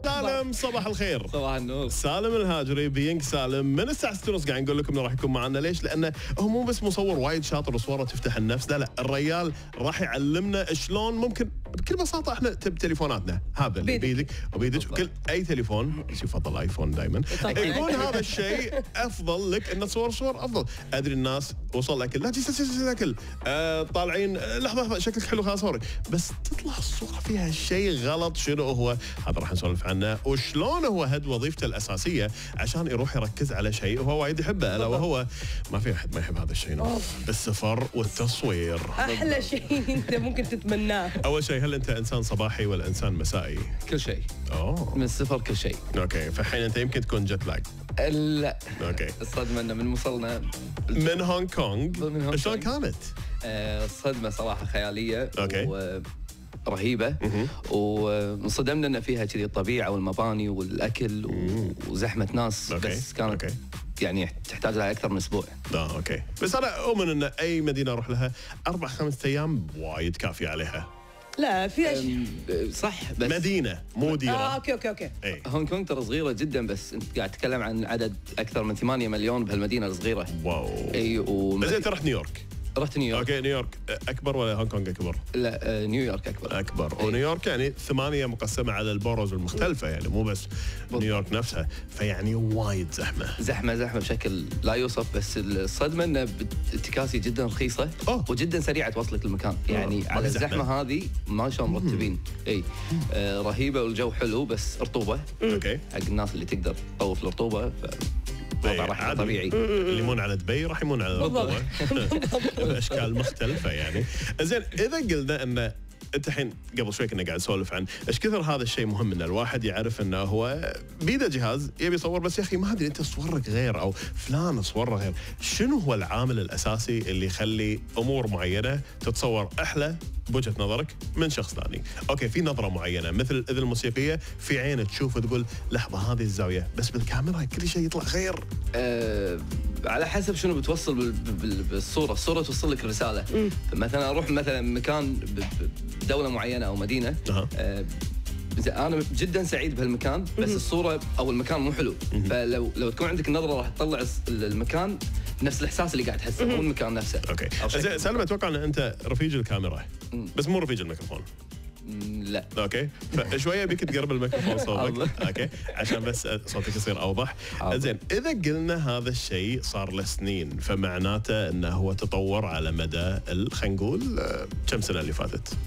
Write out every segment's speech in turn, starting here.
سالم صباح الخير. صباح النور. سالم الهاجري بينك سالم من الساعه 6:30 قاعد نقول لكم انه راح يكون معنا. ليش؟ لانه هو مو بس مصور وايد شاطر وصوره تفتح النفس، لا الريال راح يعلمنا شلون ممكن بكل بساطه احنا تليفوناتنا هذا اللي بيدك وبيدك وكل اي تليفون يفضل ايفون دائما يكون هذا الشيء افضل لك ان تصور صور افضل. ادري الناس وصل اكل لا تجي اكل طالعين لحظه شكلك حلو خلاص صورك، بس تطلع الصوره فيها شيء غلط. شنو هو هذا؟ راح نسولف عنه وشلون هو هد وظيفته الاساسيه عشان يروح يركز على شيء هو وايد يحبه، الا وهو ما في احد ما يحب هذا الشيء، السفر والتصوير. احلى شيء انت ممكن تتمناه. اول شيء هل انت انسان صباحي ولا انسان مسائي؟ كل شيء. اوه من السفر كل شيء. اوكي، فالحين انت يمكن تكون جت لاج. لا. اوكي. الصدمه انه من وصلنا من هونغ كونغ شلون كانت؟ الصدمه صراحه خياليه. اوكي. رهيبه. وانصدمنا ان فيها كذي الطبيعه والمباني والاكل وزحمه ناس. بس كانت يعني تحتاج لها اكثر من اسبوع. اوكي، بس انا اؤمن ان اي مدينه اروح لها 4-5 ايام وايد كافيه عليها. لا في صح، بس مدينه مو ديره. اوكي. هونغ كونغ ترى صغيره جدا، بس انت قاعد تتكلم عن عدد اكثر من 8 مليون بهالمدينه الصغيره. واو. اي بس انت رحت نيويورك. رحت نيويورك. اوكي، نيويورك اكبر ولا هونغ كونغ اكبر؟ لا، نيويورك اكبر. ونيويورك يعني 8 مقسمه على البوروز المختلفه، يعني مو بس نيويورك نفسها، فيعني وايد زحمه بشكل لا يوصف. بس الصدمه انه التكاسي جدا رخيصه وجدا سريعه توصلك المكان، يعني على الزحمه هذه ما شاء الله مرتبين. اي رهيبه والجو حلو، بس رطوبه. اوكي، حق الناس اللي تقدر تطوف الرطوبه وضع راح طبيعي. اللي يمون على دبي راح يمون على الرطوبه باشكال مختلفه. يعني زين، اذا قلنا ان انت الحين قبل شوي كنا قاعد نسولف عن ايش كثر هذا الشيء مهم ان الواحد يعرف انه هو بيده جهاز يبي يصور، بس يا اخي ما ادري انت صورك غير او فلان صوره غير، شنو هو العامل الاساسي اللي يخلي امور معينه تتصور احلى بوجهه نظرك من شخص ثاني؟ اوكي، في نظره معينه مثل الاذن الموسيقيه، في عين تشوف تقول لحظه هذه الزاويه، بس بالكاميرا كل شيء يطلع غير. على حسب شنو بتوصل بالصوره، الصوره توصل لك رساله. مثلا اروح مثلا مكان بدوله معينه او مدينه، انا جدا سعيد بهالمكان، بس الصوره او المكان مو حلو، فلو تكون عندك النظره راح تطلع المكان نفس الاحساس اللي قاعد تحسه، مو المكان نفسه. اوكي، سالم اتوقع ان انت رفيج الكاميرا بس مو رفيج الميكروفون. لا. اوكي، فشويه بيك تقرب الميكروفون صوتك. اوكي، عشان بس صوتك يصير اوضح. زين، اذا قلنا هذا الشيء صار له سنين، فمعناته انه هو تطور على مدى خلينا نقول كم سنه اللي فاتت؟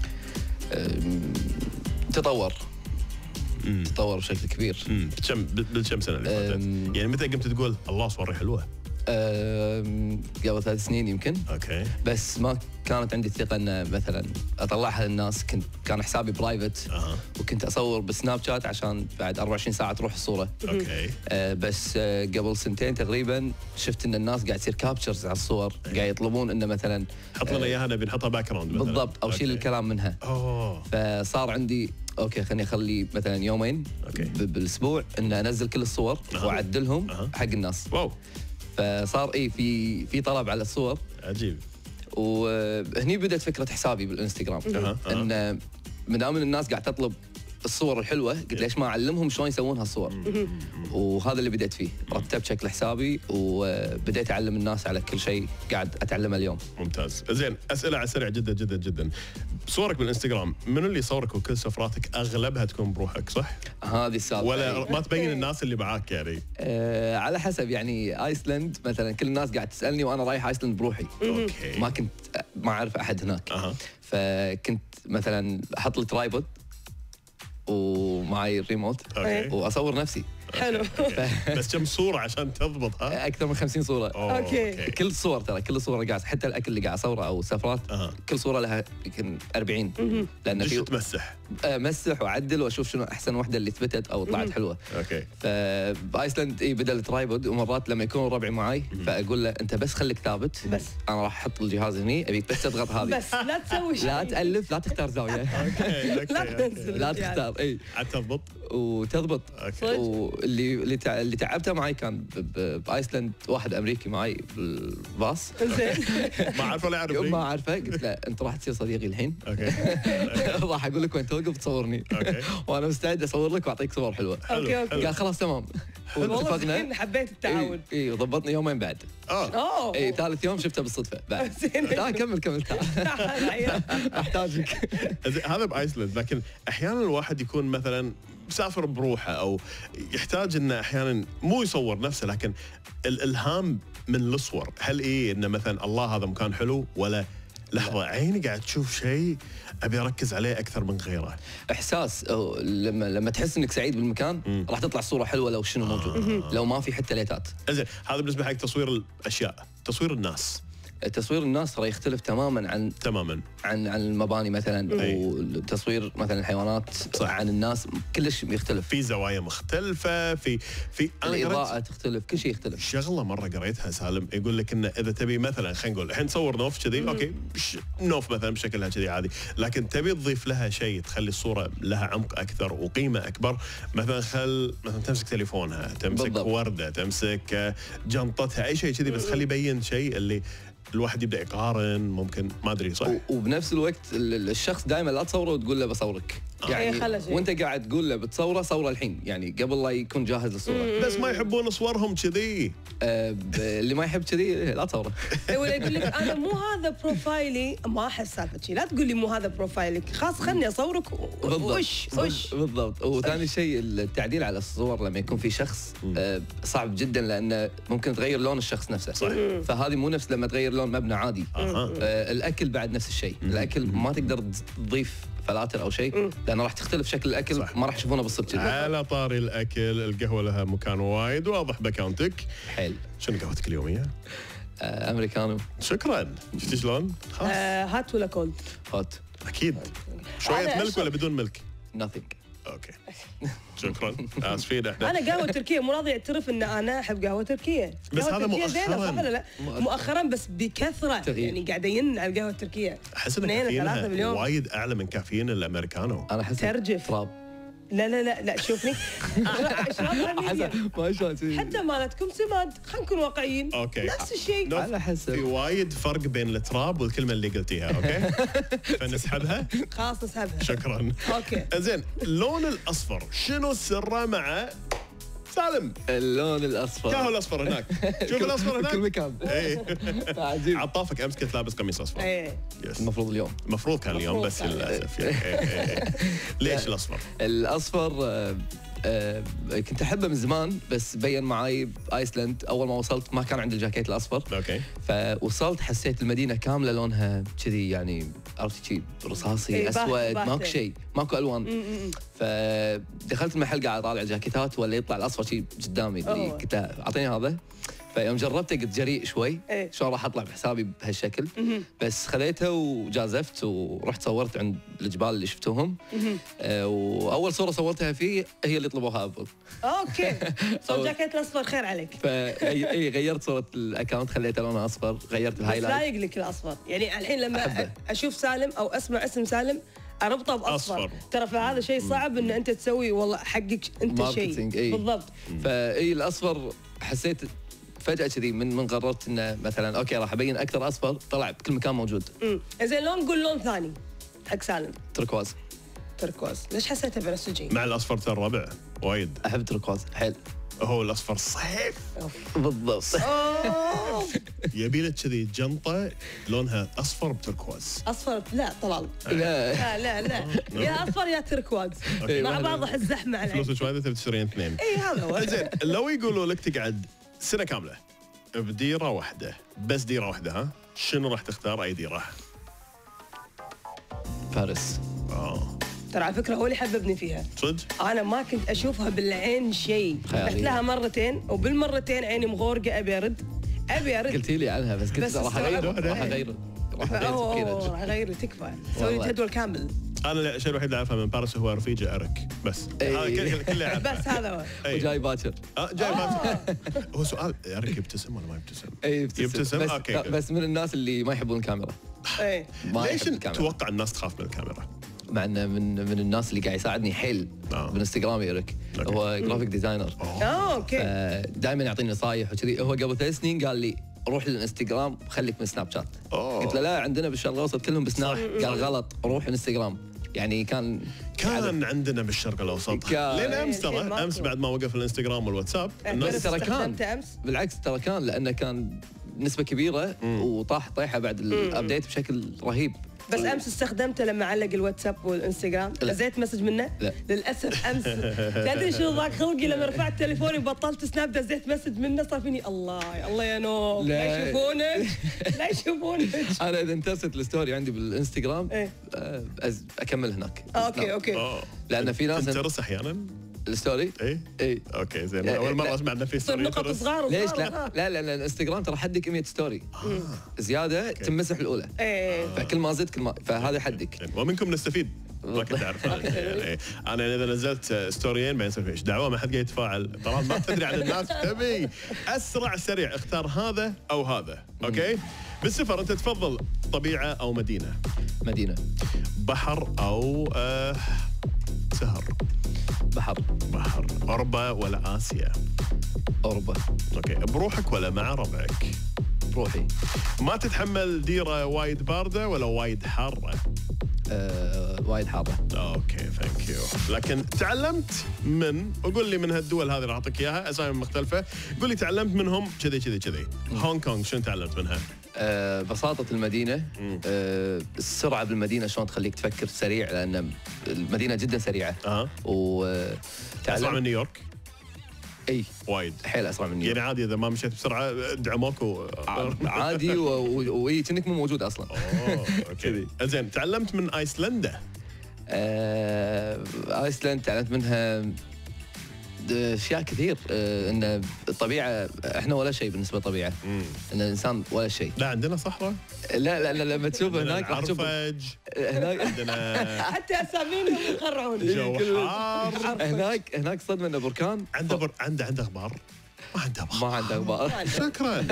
تطور بشكل كبير. بالكم سنه اللي فاتت؟ يعني متى قمت تقول الله صوري حلوه؟ قبل 3 سنين يمكن. اوكي، بس ما كانت عندي ثقه ان مثلا اطلعها للناس. كان حسابي برايفت. وكنت اصور بسناب شات عشان بعد 24 ساعه تروح الصوره. اوكي. بس قبل 2 سنين تقريبا شفت ان الناس قاعد تصير كابتشرز على الصور. قاعد يطلبون انه مثلا حط لنا اياها نبي نحطها باك جراوند بالضبط، او شيل الكلام منها. فصار عندي اوكي خليني اخلي مثلا يومين بالاسبوع ان انزل كل الصور واعدلهم حق الناس. واو. فصار في طلب على الصور. عجيب. وهني بدأت فكرة حسابي بالانستغرام. ان من دام الناس قاعد تطلب الصور الحلوة، قلت ليش ما اعلمهم شلون يسوون هالصور. وهذا اللي بدأت فيه، رتبت شكل حسابي وبديت اعلم الناس على كل شيء قاعد اتعلمه اليوم. ممتاز. زين، اسئله على السريع جدا جدا جدا. صورك بالانستغرام منو اللي يصورك؟ وكل سفراتك اغلبها تكون بروحك صح؟ هذه السالفه. ولا ما تبين الناس اللي معاك يعني؟ على حسب، يعني ايسلند مثلا كل الناس قاعد تسالني وانا رايح ايسلند بروحي. اوكي. ما اعرف احد هناك. فكنت مثلا احط لي ترايبود ومعي الريموت واصور نفسي. حلو. بس كم صوره عشان تضبط؟ اكثر من 50 صوره. اوكي. كل الصور ترى كل الصور قاعد، حتى الاكل اللي قاعد اصوره او السفرات كل صوره لها يمكن 40. لان في تمسح مسح واعدل واشوف شنو احسن وحده اللي ثبتت او طلعت حلوه. اوكي. فبايسلند بدل الترايبود، ومرات لما يكون ربعي معي فاقول له انت بس خليك ثابت، بس انا راح احط الجهاز هني، ابيك بس تضغط هذه بس لا تسوي شيء، لا تالف، لا تختار زاويه. اوكي. لا تنزل، لا تختار. عاد تضبط وتضبط. اللي تعبته معي كان بايسلند واحد امريكي معي بالباص. زين. ما اعرفه ولا يوم ما يعرفني. اعرفه قلت له انت راح تصير صديقي الحين. اوكي راح اقول لك وين توقف تصورني. اوكي وانا مستعد اصور لك واعطيك صور حلوه. اوكي اوكي. قال خلاص تمام. والله واتفقنا. زين، حبيت التعاون. اي وضبطني يومين بعد. اوه. اي ثالث يوم شفته بالصدفه بعد. زين. تعال كمل تعال. تعال عيال. احتاجك. هذا بايسلند، لكن احيانا الواحد يكون مثلا مسافر بروحه او يحتاج انه احيانا مو يصور نفسه، لكن الالهام من الصور. هل انه مثلا الله هذا مكان حلو، ولا لحظه عيني قاعد تشوف شيء ابي اركز عليه اكثر من غيره؟ احساس لما تحس انك سعيد بالمكان راح تطلع صوره حلوه لو شنو موجود. لو ما في حتى ليتات. زين، هذا بالنسبه حق تصوير الاشياء. تصوير الناس تصوير الناس ترى يختلف تماما عن المباني مثلا، وتصوير مثلا الحيوانات صح. عن الناس كلش يختلف. في زوايا مختلفه، في أنا الاضاءه تختلف، كل شيء يختلف. شغله مره قريتها سالم، يقول لك انه اذا تبي مثلا خلينا نقول الحين تصور نوف كذي، اوكي نوف مثلا بشكلها كذي عادي، لكن تبي تضيف لها شيء تخلي الصوره لها عمق اكثر وقيمه اكبر. مثلا مثلا تمسك تليفونها، تمسك بالضبط. ورده، تمسك جنطتها، اي شيء كذي، بس خلي يبين شيء اللي الواحد يبدا يقارن. ممكن ما ادري صح. وبنفس الوقت الشخص دائما لا تصوره وتقول له بصورك. يعني وانت قاعد تقول له بتصوره صوره الحين، يعني قبل لا يكون جاهز للصوره. بس ما يحبون صورهم كذي. اللي ما يحب كذي لا تصوره. ولا يقول لك انا مو هذا بروفايلي، ما احس سالفه شيء، لا تقول لي مو هذا بروفايلك، خلاص خلني اصورك وش بالضبط. وثاني شيء التعديل على الصور لما يكون في شخص صعب جدا، لانه ممكن تغير لون الشخص نفسه. صح. فهذه مو نفس لما تغير لون مبنى عادي. الاكل بعد نفس الشيء. الاكل ما تقدر تضيف فلاتر او شيء، لانه راح تختلف شكل الاكل. صح. ما راح يشوفونه بالصدق. على طاري الاكل، القهوه لها مكان وايد واضح باكاونتك. حيل. شنو قهوتك اليوميه؟ امريكانو. شكرا. شفتي شلون؟ خلاص. هات ولا كولد؟ هات. اكيد. شويه ملك ولا بدون ملك؟ nothing. اوكي. شكرا. اسفين احنا. انا قهوه تركيه، مو راضي اعترف ان انا احب قهوه تركيه. بس هذا تركية زينة، مؤخراً. صح ولا لا؟ مؤخرا بس بكثره. تغيير. يعني قاعد ين على القهوه التركيه. احس ان 2 3 كافيينها مليون. وايد اعلى من كافيين الامريكانو. انا احس ترجف. تراب. لا شوفني. اشربها ميديم. ما شلون حتى مالتكم سماد، خلينا نكون واقعيين. اوكي. نفس الشيء. على حسب. في وايد فرق بين التراب والكلمه اللي قلتيها، اوكي؟ فنسحبها. خلاص نسحبها. شكرا. اوكي. زين، اللون الاصفر شنو سره مع سالم؟ اللون الاصفر. ياهو الاصفر هناك. شوف الاصفر هناك. كل مكان. ايه. عجيب. عطافك امس كنت لابس قميص اصفر. ايه. يس. المفروض اليوم. المفروض كان اليوم، المفروض بس كان. للاسف يعني. إيه. ليش الاصفر؟ الاصفر كنت احبه من زمان، بس بين معي بايسلند. اول ما وصلت ما كان عندي الجاكيت الاصفر. اوكي. فوصلت حسيت المدينه كامله لونها كذي، يعني عرفت شيء رصاصي إيه، اسود، باهتة. ماكو شيء، ماكو الوان. فدخلت المحل قاعد اطالع الجاكيتات، ولا يطلع الاصفر شيء قدامي اللي أوه. قلت له اعطيني هذا. فيوم جربته قلت جريء شوي. إيه. شلون راح اطلع بحسابي بهالشكل. بس خذيته وجازفت ورحت صورت عند الجبال اللي شفتوهم. واول صوره صورتها فيه هي اللي طلبوها ابل. اوكي. صوت جاكيت الاصفر خير عليك. اي غيرت صوره الاكونت، خليته لونه اصفر، غيرت بس الهايلايت. لايق لك الاصفر، يعني الحين لما أحبه. اشوف سالم او اسمع اسم سالم اربطه باصفر. أصفر. ترى فهذا شيء صعب ان انت تسوي والله حقك انت شيء. ماركتينج، إي. بالضبط. فاي الاصفر حسيت فجاه كذي من قررت انه مثلا اوكي راح ابين اكثر اصفر، طلع بكل مكان موجود. زين، لون قول لون ثاني حق سالم. تركواز. تركواز، ليش حسيته بنفسجي؟ مع الاصفر ترى الربع وايد. احب تركواز حيل. هو الاصفر صيف. بالضبط. أوه. يبي لك كذي جنطه لونها اصفر بتركواز. اصفر لا طلال. لا لا يا اصفر يا تركواز مع بعض الزحمه على العين. فلوس وايد تبي تشترين اثنين. اي هذا هو. زين، لو يقولوا لك تقعد سنه كامله بديره واحده، بس ديره واحده، ها شنو راح تختار؟ اي ديره؟ فارس. ترى على فكره هو اللي حببني فيها. صدق؟ انا ما كنت اشوفها بالعين شيء، خيالية. رحت لها مرتين وبالمرتين عيني مغورقه ابي ارد. قلتي لي عنها بس قلت بس راح اغير استوعبت. راح اغير اوه راح اغير لي تكفى، سوي والله. جدول كامل. انا الشيء الوحيد اللي اعرفه من باريس هو رفيجه ارك، بس إي. هذا كله اعرفه. بس هذا هو. إي. وجاي باكر. جاي هو سؤال، ارك يبتسم ولا ما يبتسم؟ اي يبتسم. بس اوكي. بس من الناس اللي ما يحبون الكاميرا. ايه. ما ليش يحب الكاميرا. تتوقع الناس تخاف من الكاميرا؟ مع انه من الناس اللي قاعد يساعدني حيل بالانستغرام إيريك. هو جرافيك ديزاينر. اوكي. دائما يعطيني نصايح وكذي. هو قبل 3 سنين قال لي روح للانستغرام خليك من سناب شات. قلت له لا عندنا بالشرق الاوسط كلهم بسناب. قال غلط روح الانستغرام. يعني كان عندنا بالشرق الاوسط لين امس ترى امس بعد ما وقف الانستغرام والواتساب الناس ترى كان بالعكس ترى كان لانه كان نسبه كبيره وطاح طيحه بعد الابديت بشكل رهيب. بس امس استخدمته لما علق الواتساب والانستغرام دزيت مسج منه؟ لا للاسف امس تدري شو ضاق خلقي لما رفعت تليفوني وبطلت سناب دزيت مسج منه صار فيني الله يا نوف لا يشوفونك لا يشوفونك. انا اذا انترست الستوري عندي بالانستغرام اكمل هناك. اوكي لان في ناس تنترس احيانا الستوري. اي اوكي زين اول مره اسمع انه في ستوري نقط صغار. ليش لا الانستغرام ترى حدك 100 ستوري زياده تمسح الاولى. فكل ما زدت كل ما فهذا حدك ومنكم نستفيد ما كنت اعرف. يعني انا اذا نزلت ستوريين ما يصير ايش دعوه ما حد قاعد يتفاعل طبعا ما تدري عن الناس تبي اسرع سريع اختار هذا او هذا. اوكي بالسفر انت تفضل طبيعه او مدينه؟ بحر او سهر؟ بحر. اوروبا ولا اسيا؟ اوروبا. اوكي بروحك ولا مع ربعك؟ بروحي. ما تتحمل ديره وايد بارده ولا وايد حاره؟ وايد حاره. اوكي ثانك يو. لكن تعلمت من وقول لي من هالدول هذه راح اعطيك اياها اسامي مختلفه قول لي تعلمت منهم كذي. هونغ كونغ شنو تعلمت منها؟ بساطة المدينة. السرعة بالمدينة شلون تخليك تفكر سريع لأن المدينة جدا سريعة. أسرع من نيويورك؟ اي وايد حيل اسرع من نيويورك. يعني عادي اذا ما مشيت بسرعه دعموك عادي وي كأنك مو موجود اصلا. اوكي زين تعلمت من ايسلندا؟ ايسلند تعلمت منها اشياء كثير. ان الطبيعه احنا ولا شيء بالنسبه للطبيعه. ان الانسان ولا شيء. لا عندنا صحراء. لا لما تشوف هناك راح تشوف هناك عندنا حتى اساميهم يخرعون جو حار. هناك صدمه انه بركان عنده غبار. ما عنده غبار. شكرا.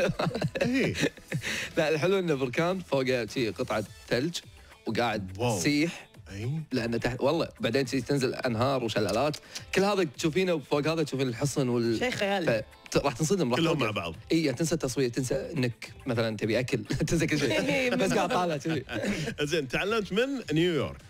لا الحلو انه بركان فوقه شيء قطعه ثلج وقاعد تسيح. لأن تحت والله بعدين تنزل أنهار وشلالات كل هذا تشوفينه وفوق هذا تشوفين الحصن شيء خيالي. راح تنصدم كلهم مع بعض. تنسى التصوير تنسى انك مثلا تبي اكل تنسى كل شيء بس قاعد طالع كذي. زين تعلمت من نيويورك؟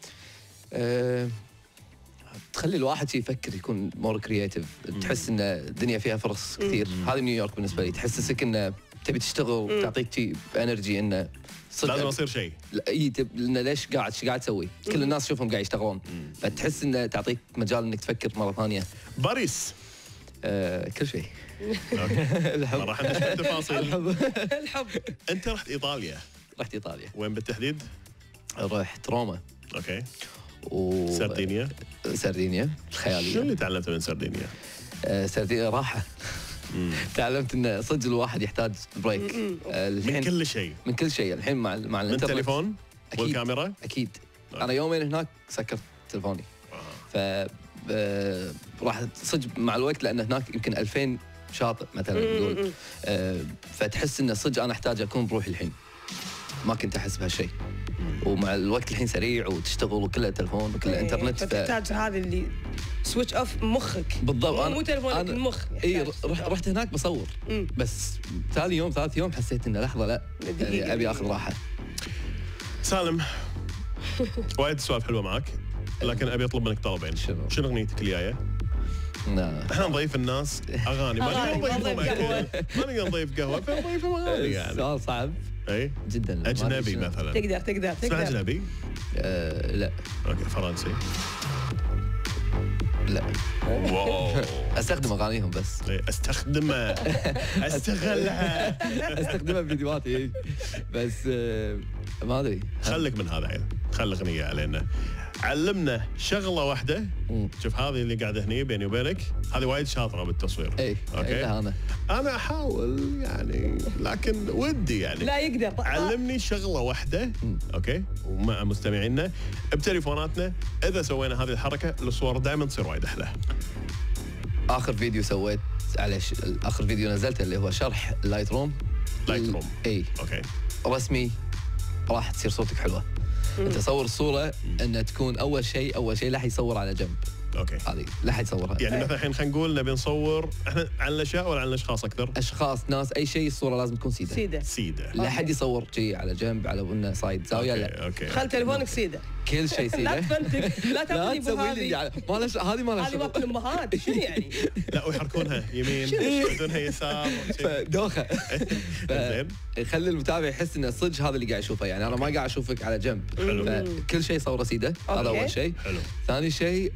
تخلي الواحد يفكر يكون مور كرييتيف. تحس ان الدنيا فيها فرص كثير. هذه نيويورك بالنسبه لي تحسسك انه تبي تشتغل وتعطيك شيء انرجي انه لازم يصير شيء. لأن ليش قاعد تسوي؟ كل الناس تشوفهم قاعد يشتغلون فتحس انه تعطيك مجال انك تفكر مره ثانيه. باريس؟ كل شيء. الحب. راح ندش بالتفاصيل. الحب. انت رحت ايطاليا. وين بالتحديد؟ رحت روما. اوكي. سردينيا الخياليه. شو اللي تعلمته من سردينيا؟ سردينيا راحه. تعلمت ان صدق الواحد يحتاج بريك. من كل شيء الحين مع الانترنت. من تليفون والكاميرا؟ اكيد. انا يومين هناك سكرت تليفوني. ف راح صدق مع الوقت لان هناك يمكن 2000 شاطئ مثلا نقول. فتحس ان صدق انا احتاج اكون بروحي الحين. ما كنت احس بهالشيء. ومع الوقت الحين سريع وتشتغل وكله تلفون وكله انترنت. فتحتاج هذا اللي سويتش اوف مخك. بالضبط. مو تلفونك المخ. رحت هناك بصور. بس ثالث يوم حسيت انه لحظه لا يعني ابي اخذ راحه. سالم وايد سوالف حلوه معك لكن ابي اطلب منك طلبين. شنو اغنيتك الجايه؟ احنا نضيف الناس اغاني ما نقدر نضيف قهوه فنضيفهم اغاني يعني. سؤال صعب. اي جدا. اجنبي مثلا. تقدر اسمع اجنبي؟ لا. اوكي فرنسي؟ لا. واو. استخدم اغانيهم بس. استخدمها استغلها. استخدمها بفيديوهاتي بس ما ادري. خليك من هذا خلي اغنيه علينا. علمنا شغله واحده. شوف هذه اللي قاعده هني بيني وبينك هذه وايد شاطره بالتصوير. اوكي. انا احاول يعني لكن ودي يعني لا يقدر. علمني شغله واحده. اوكي ومع مستمعينا بتليفوناتنا اذا سوينا هذه الحركه الصور دائما تصير وايد احلى. اخر فيديو سويت اخر فيديو نزلته اللي هو شرح لايت روم. اوكي رسمي راح تصير صوتك حلوه. انت تصور الصوره انها تكون اول شيء لا يصور على جنب. اوكي هذه لا يصورها. يعني مثلا الحين خلينا نقول نبي نصور احنا عن الاشياء ولا عن الاشخاص اكثر؟ اشخاص، ناس، اي شيء، الصوره لازم تكون سيده. لا حد يصور شيء على جنب على انه صايد زاويه. لا اوكي خل تليفونك سيده، كل شيء سيده. لا تفنتك، لا تاخذني بهذه. هذه ما لها هذه وقت الامهات شنو يعني؟ لا ويحركون يمين يودونها يسار دوخه. زين يخلي المتابع يحس ان صدق هذا اللي قاعد اشوفه، يعني انا ما قاعد اشوفك على جنب. كل شيء صوره سيده، هذا اول شيء. حلو. ثاني شيء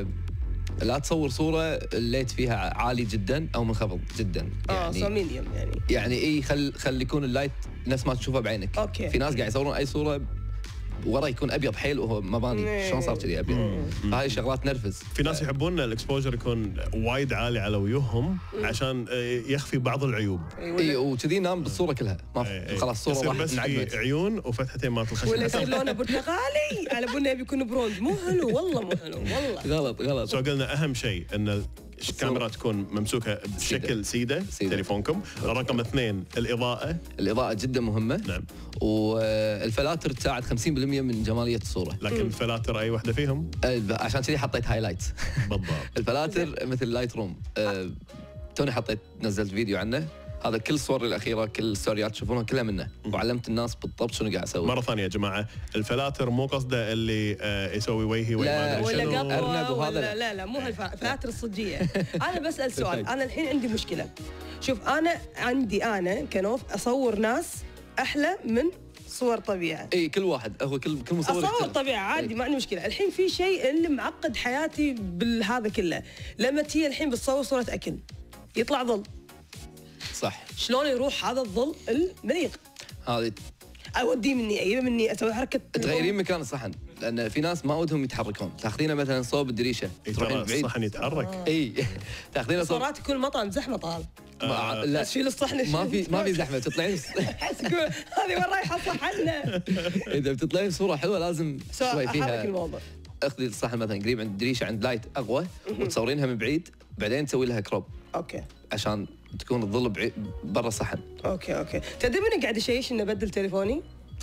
لا تصور صوره الليت فيها عالي جدا او منخفض جدا. يعني ميديوم يعني خلي يكون اللايت نفس ما تشوفه بعينك. أوكي. في ناس قاعد يصورون اي صوره ورا يكون ابيض حيل وهو مباني، شلون صار كذي ابيض؟ فهاي شغلات نرفز. في ناس يحبون الاكسبوجر يكون وايد عالي على وجوههم عشان يخفي بعض العيوب. اي وكذي نام بالصوره كلها، ما خلاص الصوره راح انعدمت. في عيون وفتحتين مالت الخشب ولا يصير لونه برتقالي على بنا بيكون برونز. مو حلو والله، مو حلو والله. غلط. سو قلنا اهم شيء ان الكاميرا تكون ممسوكه بشكل سيده. تليفونكم. رقم 2 الاضاءه جدا مهمه. نعم. والفلاتر تساعد 50% من جماليه الصوره. لكن الفلاتر اي واحده فيهم عشان كذي حطيت هايلايت. بالضبط. الفلاتر مثل لايت روم، توني نزلت فيديو عنه. هذا كل الصور الاخيره، كل الستوريات تشوفونها كلها منه، وعلمت الناس بالضبط شنو قاعد اسوي. مره ثانيه يا جماعه، الفلاتر مو قصده اللي يسوي وجهي ولا قطوه ولا لا مو هالفلاتر الصجيه. انا بسال سؤال، انا الحين عندي مشكله. شوف انا كنوف اصور ناس احلى من صور طبيعه. اي كل واحد هو كل مصور اصور طبيعه عادي، ما عندي مشكله. الحين في شيء اللي معقد حياتي بالهذا كله، لما تيجي الحين بتصور صوره اكل يطلع ظل. صح. شلون يروح هذا الظل المليق؟ هذه اوديه مني، اجيبه مني، اسوي حركه تغيرين مكان الصحن، لان في ناس ما ودهم يتحركون. تاخذينه مثلا صوب الدريشه تروحين بعيد، الصحن يتحرك. اي تاخذينه صوب. صارت كل مطعم زحمه طال. لا تشيل الصحن. ما في زحمه. تطلعين هذه وين رايحه صحننا؟ اذا بتطلعين صوره حلوه لازم شوي فيها. الموضوع اخذي الصحن مثلا قريب عند الدريشه، عند لايت اقوى، وتصورينها من بعيد، بعدين تسوي لها كروب. اوكي. عشان تكون الظل برا الصحن. اوكي. تدري من قاعد اشيش اني ابدل تليفوني؟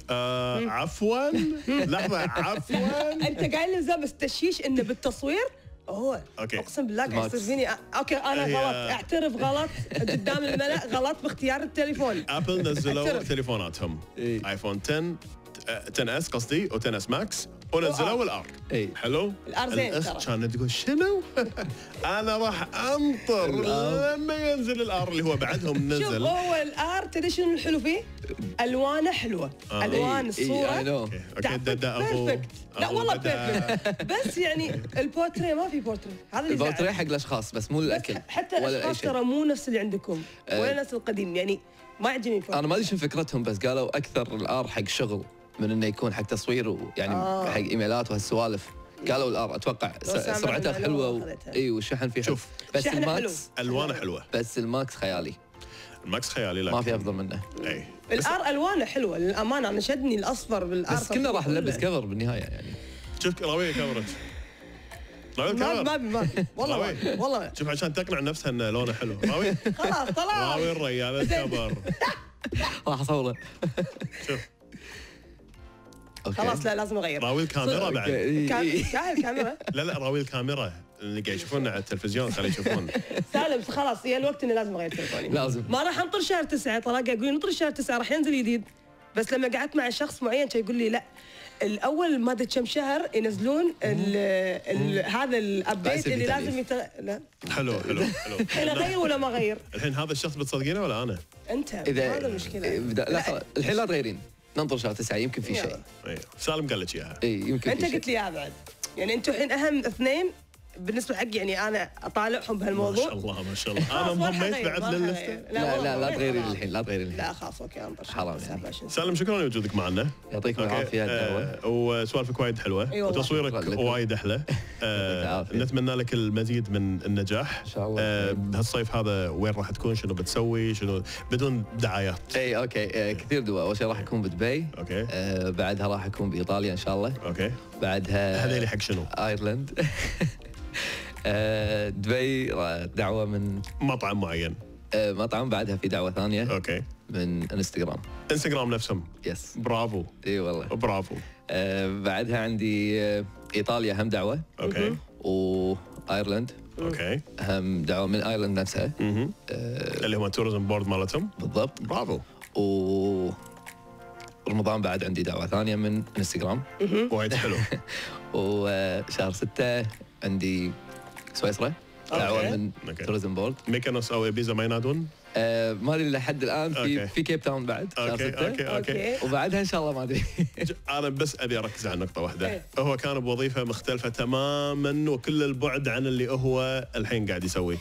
عفوا لحظه عفوا. انت قايل لزام بس تشيش انه بالتصوير هو. أوكي. اقسم بالله قاعد يصير فيني. اوكي انا غلط، اعترف غلط قدام الملأ، غلط باختيار التليفون. ابل نزلوا تليفوناتهم ايفون 10 اس قصدي و 10 اس ماكس، ونزلوا الار. حلو. الار زين ترى. كانت تقول شنو؟ انا راح انطر لما ينزل الار اللي هو بعدهم نزل. شوف هو الار تدري شنو الحلو فيه؟ الوانه حلوه. الوان الصوره اوكي بيرفكت. لا والله بيرفكت. بس يعني البورتريه ما في بورتريه. هذا اللي البورتريه حق الاشخاص بس مو للاكل. حتى الاشخاص ترى مو نفس اللي عندكم ولا نفس القديم، يعني ما يعجبني الفرق. انا ما ادري شو فكرتهم، بس قالوا اكثر الار حق شغل من انه يكون حق تصوير ويعني حق ايميلات وهالسوالف. قالوا الار اتوقع سرعتها حلوه والشحن فيه شوف بس الماكس الوانه حلوه، بس الماكس خيالي. الماكس خيالي لكن ما في افضل منه. اي الار الوانه حلوه للامانه، انا شدني الاصفر بالار. بس كنا راح نلبس كفر بالنهايه يعني. شوف راويه كاميرا. ما والله شوف عشان تقنع نفسها ان لونه حلو. راوي خلاص طلع راوي الرجال الكبر. راح اصوره. شوف خلاص لا لازم اغير. راوي الكاميرا بعد. شايل الكاميرا. لا راوي الكاميرا اللي قاعد يشوفوننا على التلفزيون خليه يشوفون. سالم خلاص يا الوقت اني لازم اغير تليفوني. لازم. ما راح انطر شهر 9 طلاق، يقول نطر شهر 9 راح ينزل جديد. بس لما قعدت مع شخص معين كان يقول لي لا الاول ما ادري كم شهر ينزلون هذا الابديت اللي لازم لا حلو. الحين اغير ولا ما اغير؟ الحين هذا الشخص بتصدقينه ولا انا؟ انت اذا هذا المشكله. لا الحين لا تغيرين، ننطر شهر 9 يمكن في شيء. سالم قال لك اياها. يمكن انت قلت لي اياها بعد. يعني انتم الحين اهم اثنين بالنسبه حقي، يعني انا اطالعهم بهالموضوع. ما شاء الله انا انضميت بعد لللسته. لا تغيرين الحين، لا تغيرين الحين. لا خلاص اوكي انطر حرام يعني. سالم شكرا لوجودك معنا. يعطيكم العافيه. وسوالفك وايد حلوه وتصويرك وايد احلى. نتمنى لك المزيد من النجاح ان شاء الله. بهالصيف هذا وين راح تكون؟ شنو بتسوي؟ شنو بدون دعايات؟ اوكي كثير دواء. اول شيء راح اكون بدبي. اوكي. بعدها راح اكون بايطاليا ان شاء الله. اوكي. بعدها هذيلي حق شنو؟ ايرلند. دبي دعوه من مطعم معين. مطعم. بعدها في دعوه ثانيه اوكي من انستغرام نفسهم. يس. برافو. اي والله برافو. بعدها عندي ايطاليا هم دعوه. اوكي. وايرلند. اوكي. هم دعوه من ايرلند نفسها. اللي هم التوريزم بورد مالتهم. بالضبط. برافو. ورمضان بعد عندي دعوه ثانيه من انستغرام. وايد حلو. وشهر 6 عندي سويسرا دعوه من توريزم بورد. ميكانوس او ابيزا ما ينادون؟ ما ادري لحد الان في كيب تاون بعد شهر 6. اوكي. وبعدها ان شاء الله ما ادري. انا بس ابي اركز على نقطه واحده. هو كان بوظيفه مختلفه تماما وكل البعد عن اللي هو الحين قاعد يسويه.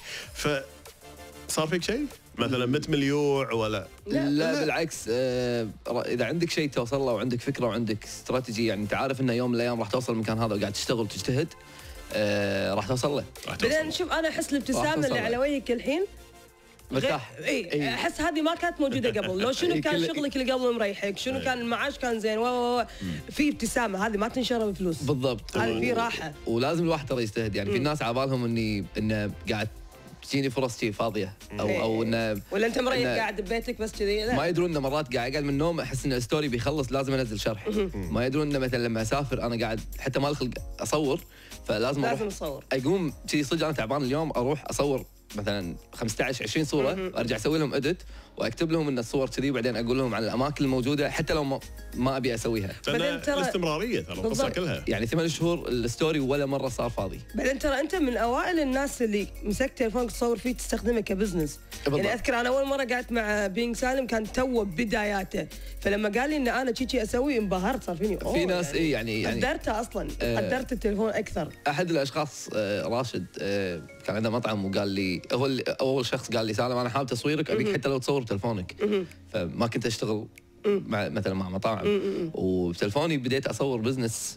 صار فيك شيء مثلا مت مليوع ولا لا بالعكس. اذا عندك شيء توصل له وعندك فكره وعندك استراتيجي، يعني انت عارف انه يوم من الايام راح توصل المكان هذا وقاعد تشتغل وتجتهد، راح توصل له. بعدين شوف انا احس الابتسامه اللي على وجهك الحين مرتاح. اي احس هذه ما كانت موجوده قبل. لو شنو كان شغلك اللي قبل مريحك، شنو كان المعاش كان زين، في ابتسامه هذه ما تنشرى بفلوس. بالضبط. هذه في راحه. ولازم الواحد ترى يجتهد. يعني في الناس على بالهم انه قاعد تجيني فرص شيء فاضيه او انه ولا انت مريح قاعد ببيتك بس كذي. ما يدرون انه مرات قاعد من النوم احس ان الستوري بيخلص لازم انزل شرح. ما يدرون انه مثلا لما اسافر انا قاعد حتى ما الخلق اصور، فلازم اروح اصور. اقوم كذي صدق انا تعبان اليوم اروح اصور مثلا 15 20 صوره وارجع اسوي لهم اديت واكتب لهم ان الصور كذي، وبعدين اقول لهم عن الاماكن الموجوده حتى لو ما ابي اسويها. الاستمراريه ترى القصه كلها. يعني 8 شهور الستوري ولا مره صار فاضي. بعدين ترى انت من اوائل الناس اللي مسكت تليفونك تصور فيه تستخدمه كبزنس. يعني اذكر انا اول مره قعدت مع بينج سالم كان توه بداياته، فلما قال لي ان انا شيء اسوي انبهرت. صار فيني في ناس يعني قدرته اصلا. قدرت التليفون اكثر. احد الاشخاص راشد كان عنده مطعم وقال لي هو اول شخص قال لي سالم انا حابب تصويرك ابيك حتى لو تصور بتلفونك. فما كنت اشتغل مثلا مع مطاعم وبتلفوني بديت اصور بزنس،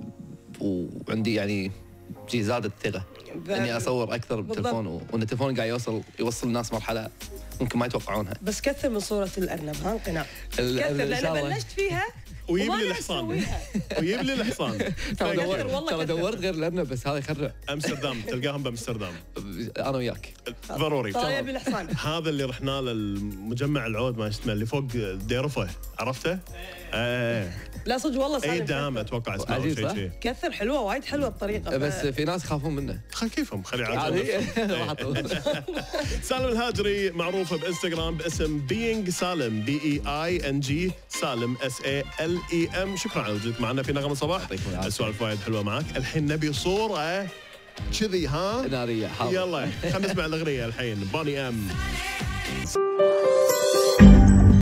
وعندي يعني زادت الثقه اني اصور اكثر بتلفون، وان التلفون قاعد يوصل الناس مرحله ممكن ما يتوقعونها. بس كثر من صوره الارنب ها انقناع. كثر لان بلشت فيها ويجيب لي الحصان ويجيب لي الحصان. ترى دورت غير الارنب بس هذا يخرع. امستردام تلقاهم بامستردام انا وياك ضروري. طيب الحصان هذا اللي رحنا له المجمع العود ما اسمه اللي فوق ديرفه عرفته؟ لا صدق والله صار دام اتوقع اسمه شيء كثر حلوه وايد حلوه بطريقه بس في ناس يخافون منه. كيفهم خلي عادي. سالم الهاجري معروفه بانستغرام باسم بينج سالم BEING سالم SALEM. شكرا على وجودك معنا في نغم الصباح. السوالف وايد حلوه معك. الحين نبي صوره كذي ها ناريه. يلا خلينا نسمع الاغنيه الحين بوني ام.